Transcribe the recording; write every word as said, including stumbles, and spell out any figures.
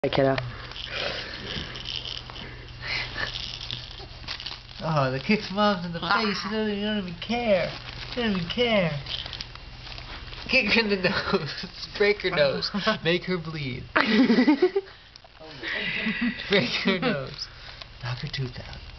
Hey, kiddo. Oh, the kicks moms in the face. You don't, you don't even care. You don't even care. Kick her in the nose. Break her nose. Make her bleed. Break her nose. Knock her tooth out.